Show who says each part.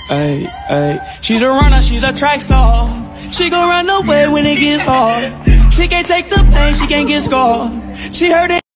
Speaker 1: Ay, ay. She's a runner, she's a track star. She gon' run away when it gets hard. She can't take the pain, she can't get scarred. She heard it.